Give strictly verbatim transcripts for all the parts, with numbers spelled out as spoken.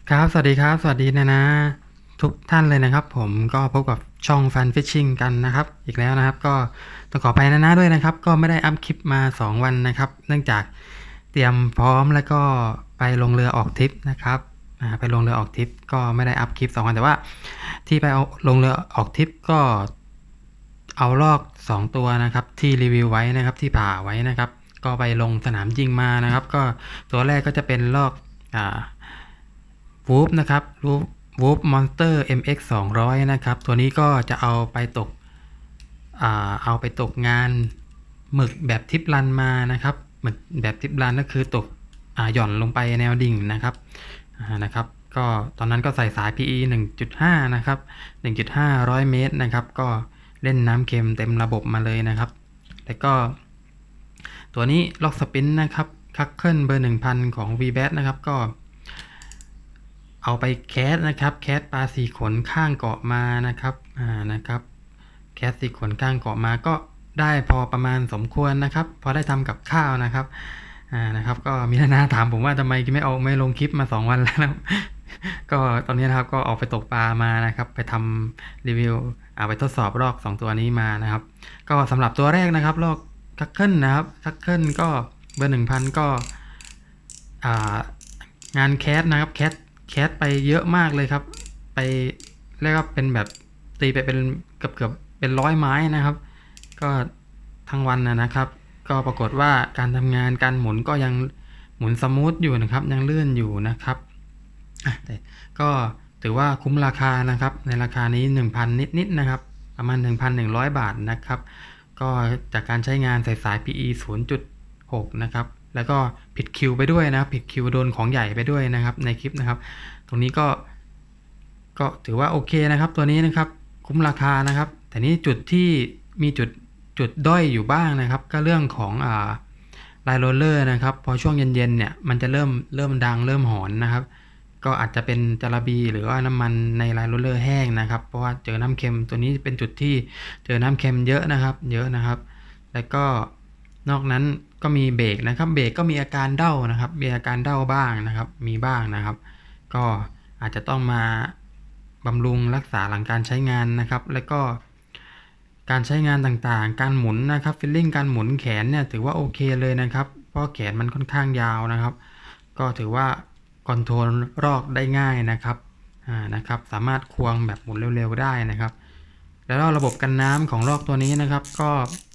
ครับสวัสดีครับสวัสดีนะนะทุกท่านเลยนะครับผมก็พบกับช่อง Fun Fishing กันนะครับอีกแล้วนะครับก็ต้องขออภัยนะนะด้วยนะครับก็ไม่ได้อัปคลิปมาสองวันนะครับเนื่องจากเตรียมพร้อมแล้วก็ไปลงเรือออกทริปนะครับอ่าไปลงเรือออกทริปก็ไม่ได้อัปคลิปสองวันแต่ว่าที่ไปเอาลงเรือออกทริปก็เอาลอกสองตัวนะครับที่รีวิวไว้นะครับที่ผ่าไว้นะครับก็ไปลงสนามจริงมานะครับก็ตัวแรกก็จะเป็นลอกอ่า วูฟนะครับวูฟวูฟมอนสเตอร์ เอ็ม เอ็กซ์ สองร้อยนะครับตัวนี้ก็จะเอาไปตกอ่าเอาไปตกงานหมึกแบบทิปรันมานะครับหมึกแบบทิปรันก็คือตกอ่าหย่อนลงไปแนวดิ่งนะครับอ่านะครับก็ตอนนั้นก็ใส่สาย พี อี หนึ่งจุดห้า นะครับ หนึ่งจุดห้า ร้อยเมตรนะครับก็เล่นน้ำเค็มเต็มระบบมาเลยนะครับแล้วก็ตัวนี้ล็อกสปินนะครับคัคเคิลเบอร์ หนึ่งพัน ของ วี แบท นะครับก็เอาไปแคสนะครับแคสปลาสีขนข้างเกาะมานะครับอ่านะครับแคสสีขนข้างเกาะมาก็ได้พอประมาณสมควรนะครับพอได้ทำกับข้าวนะครับอ่านะครับก็มีนาถามผมว่าทำไมไม่เอาไม่ลงคลิปมาสองวันแล้ว ก็ตอนนี้นะครับก็ออกไปตกปลามานะครับไปทำรีวิวเอาไปทดสอบลอกสองตัวนี้มานะครับก็สำหรับตัวแรกนะครับลอกคัคเคิลนะครับคัคเคิลก็เบอร์หนึ่งพันก็อ่างานแคสนะครับแคสแคสไปเยอะมากเลยครับไปเรียกว่าเป็นแบบตีไปเป็นเกือบเกือบเป็นร้อยไม้นะครับก็ทั้งวันนะครับก็ปรากฏว่าการทำงานการหมุนก็ยังหมุนสมูทอยู่นะครับยังลื่นอยู่นะครับก็ถือว่าคุ้มราคานะครับในราคานี้ หนึ่งพัน นิดๆนะครับประมาณ หนึ่งพันหนึ่งร้อย บาทนะครับก็จากการใช้งานใส่สาย พี อี ศูนย์จุดหก นะครับแล้วก็ผิดคิวไปด้วยนะครับผิดคิวโดนของใหญ่ไปด้วยนะครับในคลิปนะครับตรงนี้ก็ก็ถือว่าโอเคนะครับตัวนี้นะครับคุ้มราคานะครับแต่นี้จุดที่มีจุดจุดด้อยอยู่บ้างนะครับก็เรื่องของอ่าไลน์โรลเลอร์นะครับพอช่วงเย็นๆเนี่ยมันจะเริ่มเริ่มดังเริ่มหอนนะครับก็อาจจะเป็นจาระบีหรือว่าน้ำมันในไลน์โรลเลอร์แห้งนะครับเพราะว่าเจอน้ำเค็มตัวนี้เป็นจุดที่เจอน้ำเค็มเยอะนะครับเยอะนะครับแล้วก็นอกนั้นก็มีเบรกนะครับเบรกก็มีอาการเด้านะครับมีอาการเด้าบ้างนะครับมีบ้างนะครับก็อาจจะต้องมาบำรุงรักษาหลังการใช้งานนะครับแล้วก็การใช้งานต่างๆการหมุนนะครับฟิลลิ่งการหมุนแขนเนี่ยถือว่าโอเคเลยนะครับเพราะแขนมันค่อนข้างยาวนะครับก็ถือว่าคอนโทรลรอกได้ง่ายนะครับอ่านะครับสามารถควงแบบหมุนเร็วๆได้นะครับแล้วระบบกันน้ำของรอกตัวนี้นะครับก็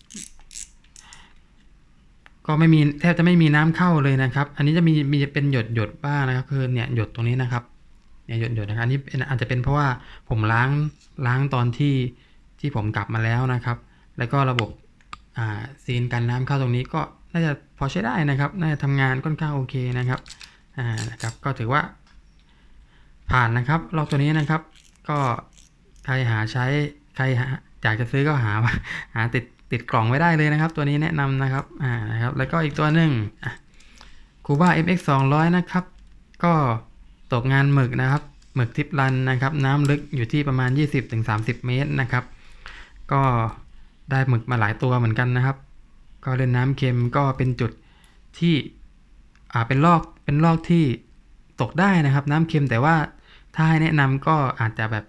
ก็ไม่มีแทบจะไม่มีน้ำเข้าเลยนะครับอันนี้จะมีมีเป็นหยดหยดบ้างนะครับคือเนี่ยหยดตรงนี้นะครับเนี่ยหยดหยดนะครับอันนี้อาจจะเป็นเพราะว่าผมล้างล้างตอนที่ที่ผมกลับมาแล้วนะครับแล้วก็ระบบอ่าซีนกันน้ำเข้าตรงนี้ก็น่าจะพอใช้ได้นะครับน่าจะทำงานค่อนข้างโอเคนะครับอ่านะครับก็ถือว่าผ่านนะครับลอกตัวนี้นะครับก็ใครหาใช้ใครหาอยากจะซื้อก็หาหาติดติดกล่องไว้ได้เลยนะครับตัวนี้แนะนำนะครับอ่านะครับแล้วก็อีกตัวหนึ่งคูบ้า เอ็ม เอ็กซ์ สองร้อยนะครับก็ตกงานหมึกนะครับหมึกทิปรันนะครับน้ำลึกอยู่ที่ประมาณ ยี่สิบถึงสามสิบ เมตรนะครับก็ได้หมึกมาหลายตัวเหมือนกันนะครับก็เล่นน้ำเค็มก็เป็นจุดที่อ่าเป็นลอกเป็นลอกที่ตกได้นะครับน้ำเค็มแต่ว่าถ้าให้แนะนำก็อาจจะแบบ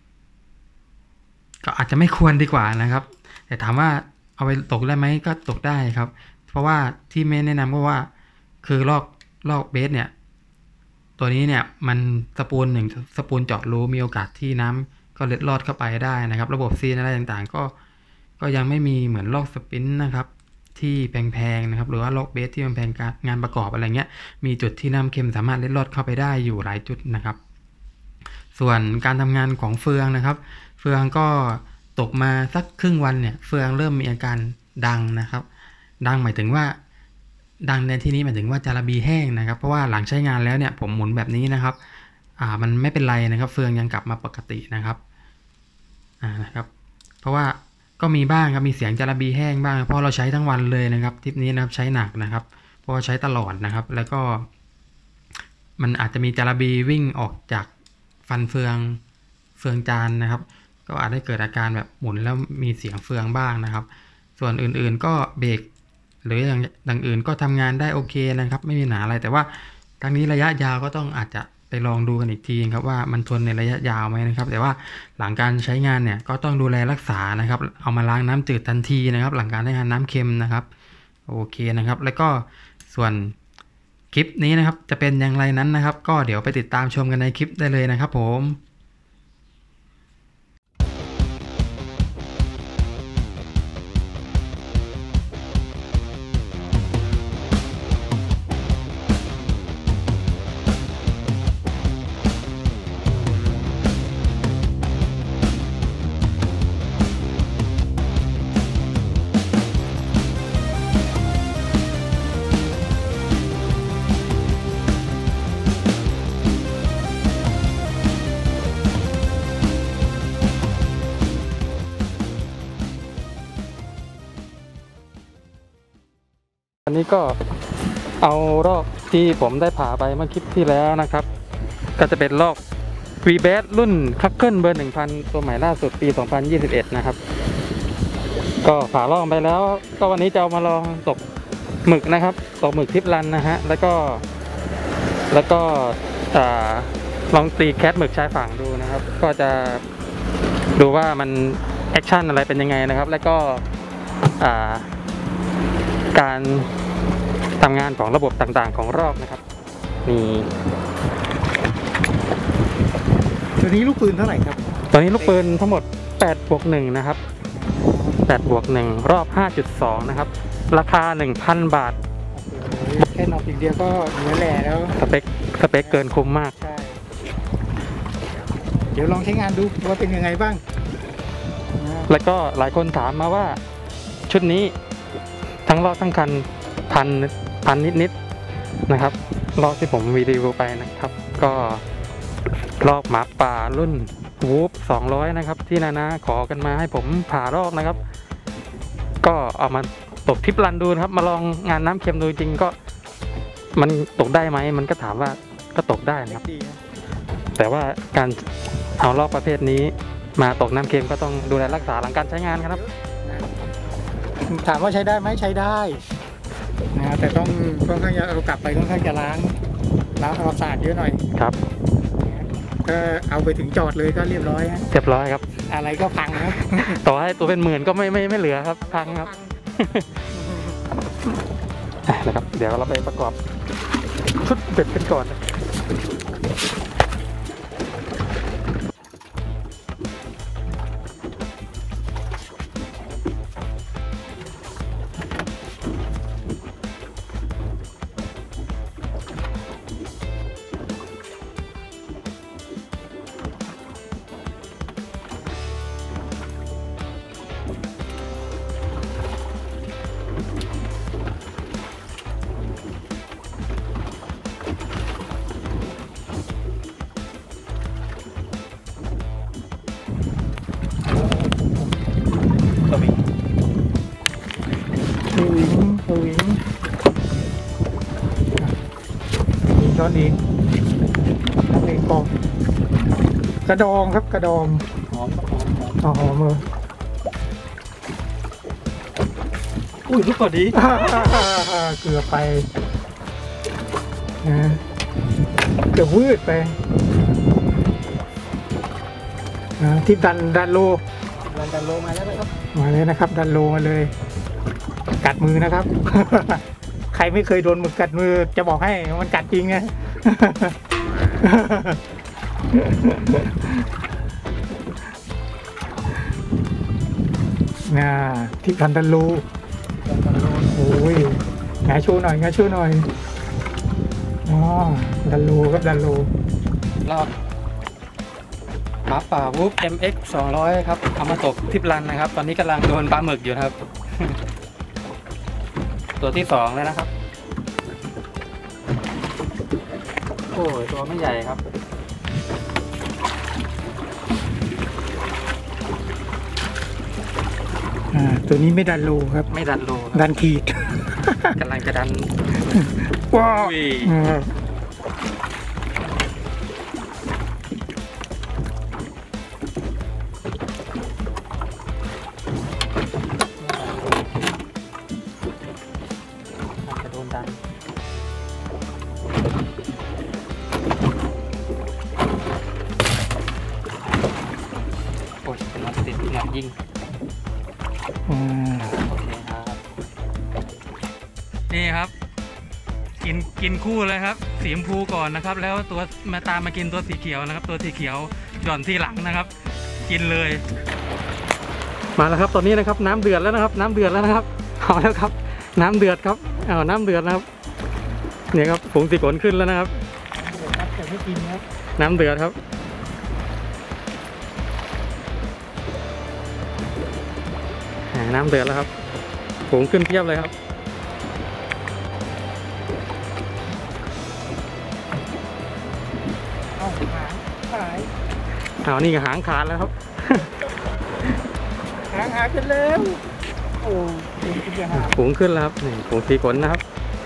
ก็อาจจะไม่ควรดีกว่านะครับแต่ถามว่าเอาไปตกได้ไหมก็ตกได้ครับเพราะว่าที่ไม่แนะนำเพราะว่าคือลอกลอกเบสเนี่ยตัวนี้เนี่ยมันสปูลหนึ่งสปูลเจาะรูมีโอกาสที่น้ำก็เล็ดลอดเข้าไปได้นะครับระบบซีนอะไรต่างๆก็ก็ยังไม่มีเหมือนลอกสปินนะครับที่แพงๆนะครับหรือว่าลอกเบสที่มันแพงการงานประกอบอะไรเงี้ยมีจุดที่น้ำเค็มสามารถเล็ดลอดเข้าไปได้อยู่หลายจุดนะครับส่วนการทำงานของเฟืองนะครับเฟืองก็ตกมาสักครึ่งวันเนี่ยเฟืองเริ่มมีอาการดังนะครับดังหมายถึงว่าดังในที่นี้หมายถึงว่าจาระบีแห้งนะครับเพราะว่าหลังใช้งานแล้วเนี่ยผมหมุนแบบนี้นะครับอ่ามันไม่เป็นไรนะครับเฟืองยังกลับมาปกตินะครับอ่านะครับเพราะว่าก็มีบ้างครับมีเสียงจาระบีแห้งบ้างเพราะเราใช้ทั้งวันเลยนะครับทริปนี้นะครับใช้หนักนะครับเพราะว่าใช้ตลอดนะครับแล้วก็มันอาจจะมีจาระบีวิ่งออกจากฟันเฟืองเฟืองจานนะครับก็อาจได้เกิดอาการแบบหมุนแล้วมีเสียงเฟืองบ้างนะครับส่วนอื่นๆก็เบรกหรืออย่างอื่นก็ทำงานได้โอเคนะครับไม่มีปัญหาอะไรแต่ว่าทั้งนี้ระยะยาวก็ต้องอาจจะไปลองดูกันอีกทีครับว่ามันทนในระยะยาวไหมนะครับแต่ว่าหลังการใช้งานเนี่ยก็ต้องดูแลรักษานะครับเอามาล้างน้ำจืดทันทีนะครับหลังการใช้งานน้ำเค็มนะครับโอเคนะครับแล้วก็ส่วนคลิปนี้นะครับจะเป็นอย่างไรนั้นนะครับก็เดี๋ยวไปติดตามชมกันในคลิปได้เลยนะครับผมอันนี้ก็เอารอกที่ผมได้ผ่าไปเมื่อคลิปที่แล้วนะครับก็จะเป็นรอก วี เบส รุ่นคัคเกิลเบอร์ หนึ่งพัน ตัวใหม่ล่าสุดปี สองพันยี่สิบเอ็ด นะครับก็ผ่าลอกไปแล้วก็วันนี้จะเอามาลองตกหมึกนะครับตกหมึกทิปรันนะฮะแล้วก็แล้วก็ลองตีแคทหมึกชายฝั่งดูนะครับก็จะดูว่ามันแอคชั่นอะไรเป็นยังไงนะครับแล้วก็การทำงานของระบบต่างๆของรอกนะครับนี่ตัวนี้ลูกปืนเท่าไหร่ครับตัวนี้ลูกปืนทั้งหมดแปดบวกหนึ่งนะครับแปดบวกหนึ่งรอบ ห้าจุดสอง นะครับราคา หนึ่งพัน บาทแค่นอกอย่างเดียวก็เหนือแหล่แล้วสเปคสเปคเกินคุ้มมากใช่เดี๋ยวลองใช้งานดูว่าเป็นยังไงบ้างแล้วก็หลายคนถามมาว่าชุดนี้ทั้งรอบทั้งคันพันพันนิดๆนะครับรอบที่ผมรีวิวไปนะครับก็รอบหมาป่ารุ่นวูฟสองร้อยนะครับที่นานาขอกันมาให้ผมผ่ารอบนะครับก็เอามาตกทิปรันดูนะครับมาลองงานน้ำเค็มดูจริงก็มันตกได้ไหมมันก็ถามว่าก็ตกได้นะครับแต่ว่าการเอารอบประเภทนี้มาตกน้ำเค็มก็ต้องดูแลรักษาหลังการใช้งานครับถามว่าใช้ได้ไหมใช้ได้นะแต่ต้องค่อนข้างจะเอากลับไปค่อนข้างจะล้างล้างความสะอาดเยอะหน่อยครับก็เอาไปถึงจอดเลยก็เรียบร้อยเรียบร้อยครับอะไรก็พังครับต่อให้ตัวเป็นหมื่นก็ไม่ไม่ไม่เหลือครับพังครับนะครับเดี๋ยวเราไปประกอบชุดเบ็ดกันก่อนช้อนเองทำเองกองกระดองครับกระดองหอมหอมหอมเลยอุ้ยลูกพอดีเกือบไปนะเกือบวืดไปนะทิปดันดันโลดันโลมาแล้วนะครับมาเลยนะครับดันโลมาเลยกัดมือนะครับใครไม่เคยโดนหมึกกัดมือจะบอกให้มันกัดจริงไงน่าที่พันดันลูโอ้ยงาชูหน่อยงาชูหน่อยอ๋อดันลูครับดันลูรอบหมาป่าวูฟ เอ็ม เอ็กซ์ สองร้อยครับเอามาตกทิปรันนะครับตอนนี้กำลังโดนปลาหมึกอยู่ครับตัวที่สองแล้วนะครับโอ้ยตัวไม่ใหญ่ครับอ่าตัวนี้ไม่ดันโลครับไม่ดันโลดันขีดกำลังจะดันว้าวเนี่ยยิงอืมโอเคครับนี่ครับกินกินคู่เลยครับสีชมพูก่อนนะครับ แล้วตัวมาตามมากินตัวสีเขียวนะครับ ตัวสีเขียวหย่อนที่หลังนะครับ กินเลยมาแล้วครับตอนนี้นะครับน้ำเดือดแล้วนะครับ น้ำเดือดแล้วนะครับเอาแล้วครับน้ำเดือดครับเอาน้ำเดือดนะครับเนี่ยครับผงสีฝนขึ้นแล้วนะครับครับแต่ไม่กินครับน้ำเดือดครับน้ำเดือดแล้วครับผงขึ้นเพียบเลยครับเอาหางขายเอานี่ก็หางขาดแล้วครับหางหายกันแล้วโอ้ยกินจะหาผงขึ้นแล้วครับนี่ผงสีฝนนะครับ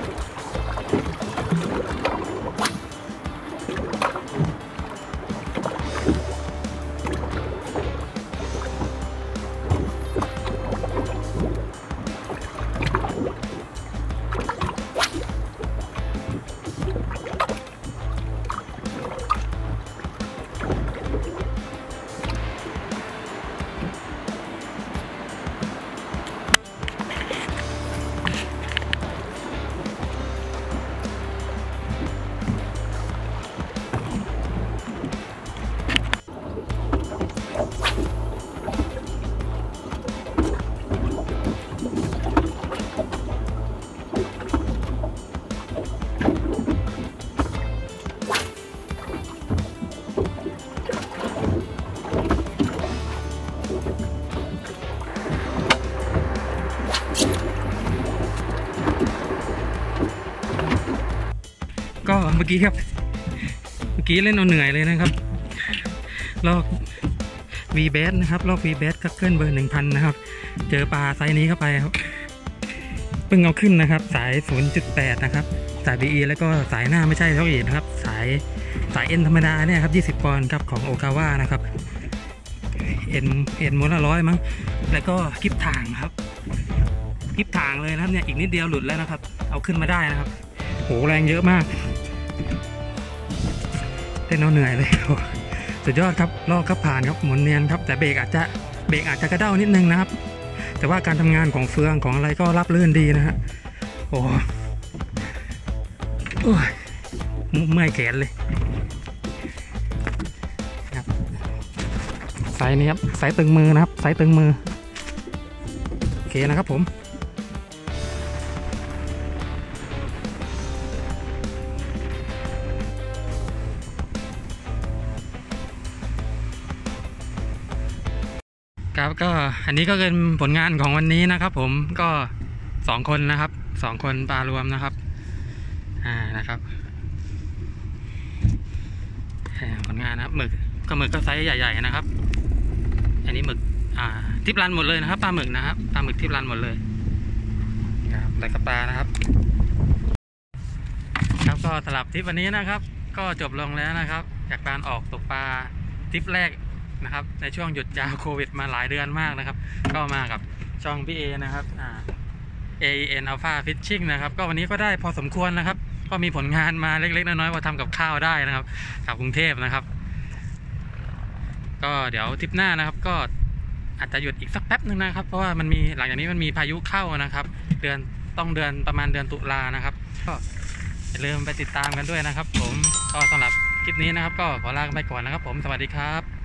ก็เมื่อกี้ครับเมื่อกี้เล่นเอาเหนื่อยเลยนะครับลอก V เบสนะครับลอก V เบสคัคเกิลเบอร์หนึ่งพันนะครับเจอปลาไซส์นี้เข้าไปครับเพิ่งเอาขึ้นนะครับสาย ศูนย์จุดแปด นะครับสาย บี อี แล้วก็สายหน้าไม่ใช่เท่าอีกนะครับสายสายเอ็นธรรมดาเนี่ยครับยี่สิบปอนด์ครับของโอคาวานะครับเอ็นเอ็นม้วนละร้อยมั้งแล้วก็คลิปถ่างครับคลิปถ่างเลยนะครับเนี่ยอีกนิดเดียวหลุดแล้วนะครับเอาขึ้นมาได้นะครับโหแรงเยอะมากเต้นเอาเหนื่อยเลยสุดยอดครับลอกครับผ่านครับหมุนเนียนครับแต่เบรกอาจจะเบรกอาจจะกระเด้านิดนึงนะครับแต่ว่าการทำงานของเฟืองของอะไรก็รับลื่นดีนะฮะโอ้โอ้ยเมื่อยแขนเลยครับไซส์นี้ครับไซส์ตึงมือนะครับไซส์ตึงมือโอเคนะครับผมครับก็อันนี้ก็เป็นผลงานของวันนี้นะครับผมก็สองคนนะครับสองคนปลารวมนะครับอ่านะครับผลงานนะครับหมึกก็หมึกก็ไซส์ใหญ่ๆนะครับอันนี้หมึกอ่าทิปรันหมดเลยนะครับปลาหมึกนะครับปลาหมึกทิปรันหมดเลยครับแต่กับปลานะครับครับก็สำหรับทริปวันนี้นะครับก็จบลงแล้วนะครับจากการออกตกปลาทริปแรกนะครับในช่วงหยุดยาวโควิดมาหลายเดือนมากนะครับก็มากับช่องพี่เอนะครับอ่า เอ เอ็น Alpha Fishing นะครับก็วันนี้ก็ได้พอสมควรนะครับก็มีผลงานมาเล็กๆน้อยๆว่าทำกับข้าวได้นะครับกับกรุงเทพนะครับก็เดี๋ยวทริปหน้านะครับก็อาจจะหยุดอีกสักแป๊บนึงนะครับเพราะว่ามันมีหลังจากนี้มันมีพายุเข้านะครับเดือนต้องเดือนประมาณเดือนตุลานะครับก็อย่าลืมไปติดตามกันด้วยนะครับผมก็สำหรับคลิปนี้นะครับก็ขอลาไปก่อนนะครับผมสวัสดีครับ